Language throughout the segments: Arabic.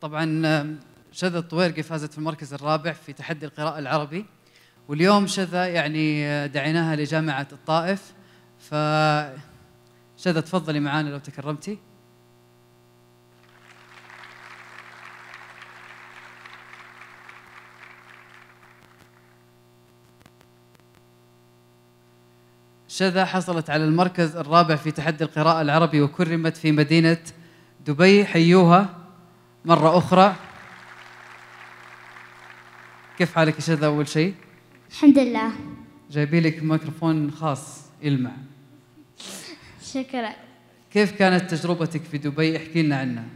طبعا شذا الطويرقي فازت في المركز الرابع في تحدي القراءة العربي، واليوم شذا يعني دعيناها لجامعة الطائف. فشذا تفضلي معانا لو تكرمتي. شذا حصلت على المركز الرابع في تحدي القراءة العربي وكرمت في مدينة دبي. حيوها مرة أخرى. كيف حالك يا شذا أول شيء؟ الحمد لله. جايبي لك ميكروفون خاص يلمع. شكرا. كيف كانت تجربتك في دبي؟ احكي لنا عنها.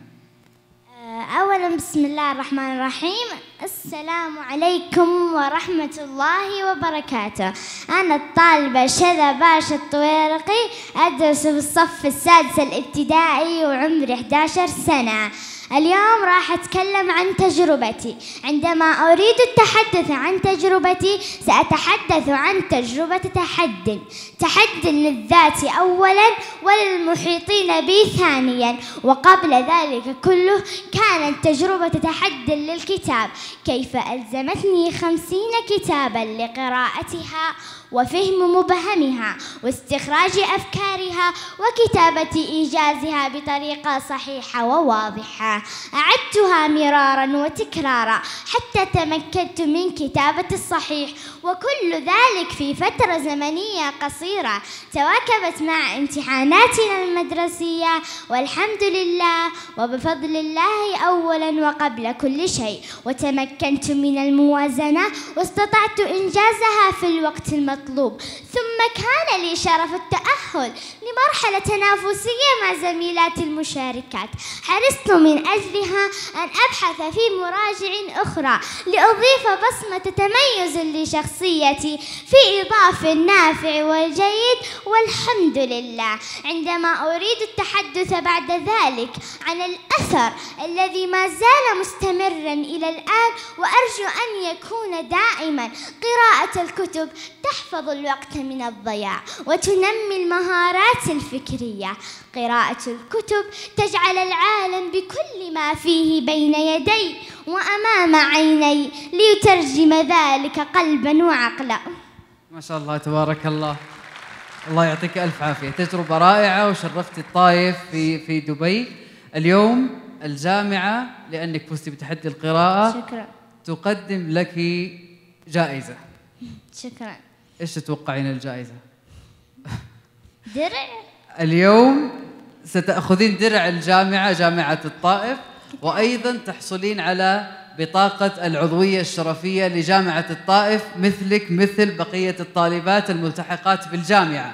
أولا بسم الله الرحمن الرحيم. السلام عليكم ورحمة الله وبركاته. أنا الطالبة شذا باشا الطويرقي، أدرس في الصف السادس الابتدائي وعمري 11 سنة. اليوم راح أتكلم عن تجربتي. عندما أريد التحدث عن تجربتي سأتحدث عن تجربة تحد للذات أولا وللمحيطين بي ثانيا، وقبل ذلك كله كانت تجربة تحد للكتاب. كيف ألزمتني 50 كتابا لقراءتها وفهم مبهمها واستخراج أفكارها وكتابة إيجازها بطريقة صحيحة وواضحة. أعدتها مرارا وتكرارا حتى تمكنت من كتابة الصحيح، وكل ذلك في فترة زمنية قصيرة تواكبت مع امتحاناتنا المدرسية، والحمد لله وبفضل الله أولا وقبل كل شيء. وتمكنت من الموازنة واستطعت إنجازها في الوقت المطلوب. ثم كان لي شرف التأهل لمرحلة تنافسية مع زميلاتي المشاركات. حرصت من أجلها أن أبحث في مراجع أخرى لأضيف بصمة تميز لشخصيتي في إضاف النافع والجيد، والحمد لله. عندما أريد التحدث بعد ذلك عن الأثر الذي ما زال مستمرا إلى الآن، وأرجو أن يكون دائما قراءة الكتب تحفظ الوقت من الضياع وتنمي المهارات الفكرية. قراءة الكتب تجعل العالم بكل ما فيه بين يدي وأمام عيني ليترجم ذلك قلبا وعقلا. ما شاء الله تبارك الله. الله يعطيك ألف عافية. تجربة رائعة وشرفتي الطائف في دبي. اليوم الجامعة لأنك فزتي بتحدي القراءة شكرا. تقدم لك جائزة. شكرا. إيش تتوقعين الجائزة؟ درع. اليوم ستأخذين درع الجامعة، جامعة الطائف، وأيضا تحصلين على بطاقة العضوية الشرفية لجامعة الطائف مثلك مثل بقية الطالبات الملتحقات بالجامعة.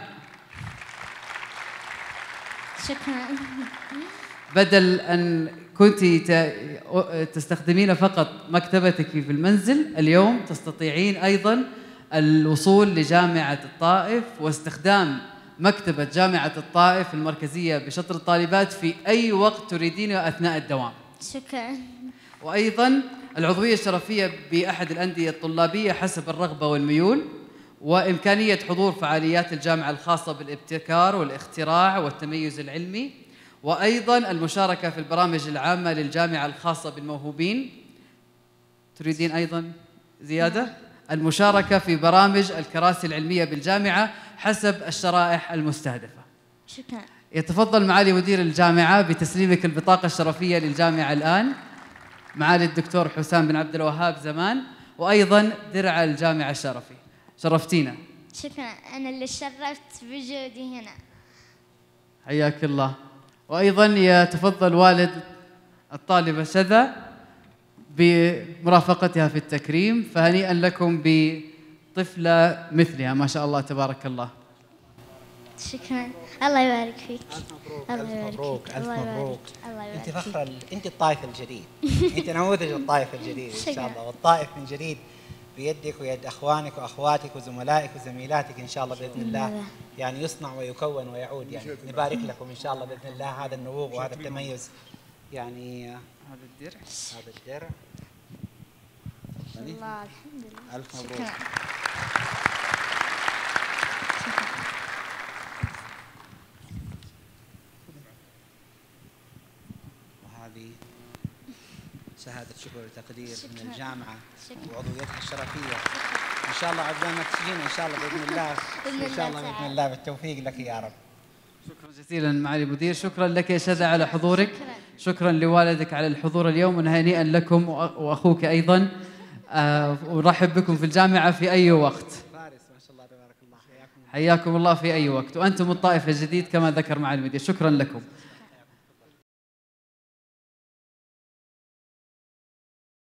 شكرا. بدل أن كنت تستخدمين فقط مكتبتك في المنزل، اليوم تستطيعين أيضا الوصول لجامعة الطائف واستخدام مكتبة جامعة الطائف المركزية بشطر الطالبات في أي وقت تريدينه أثناء الدوام. شكرا. وأيضا العضوية الشرفية بأحد الأندية الطلابية حسب الرغبة والميول، وإمكانية حضور فعاليات الجامعة الخاصة بالابتكار والاختراع والتميز العلمي، وأيضا المشاركة في البرامج العامة للجامعة الخاصة بالموهوبين. تريدين أيضا زيادة؟ المشاركة في برامج الكراسي العلمية بالجامعة حسب الشرائح المستهدفة. شكرا. يتفضل معالي مدير الجامعة بتسليمك البطاقة الشرفية للجامعة الآن، معالي الدكتور حسام بن عبد الوهاب زمان، وأيضا درع الجامعة الشرفي. شرفتينا. شكرا. أنا اللي شرفت بوجودي هنا. حياك الله. وأيضا يتفضل والد الطالبة شذا بمرافقتها في التكريم، فهنيئا لكم بطفلة مثلها ما شاء الله تبارك الله. شكرا. الله يبارك فيك. ألف مبروك. الله ألف يبارك مبروك. فيك. ألف الله يبارك. مبروك. الله يبارك أنت فيك. فخر أنت الطائف الجديد. أنت نموذج الطائف الجديد إن شاء شكراً. الله، والطائف من جديد بيدك ويد أخوانك وأخواتك وزملائك وزميلاتك إن شاء الله بإذن الله، يعني يصنع ويكون ويعود. يعني نبارك لكم إن شاء الله بإذن الله هذا النبوغ وهذا التميز. يعني هذا الدرع. هذا الدرع. الله الحمد لله. ألف مبروك. شكرا. وهذه شهادة شكر وتقدير من شكراً. الجامعة شكراً. وعضويتها الشرفية. إن شاء الله عقبال ما تجينا إن شاء الله بإذن الله. إن شاء الله بإذن الله بالتوفيق لك يا رب. شكرا جزيلا معالي المدير، شكرا لك يا شذى على حضورك، شكرا لوالدك على الحضور اليوم، وهنيئا لكم واخوك ايضا. ورحب بكم في الجامعه في اي وقت. فارس ما شاء الله تبارك الله، حياكم حياكم الله في اي وقت، وانتم الطائفه الجديد كما ذكر معالي المدير. شكرا لكم.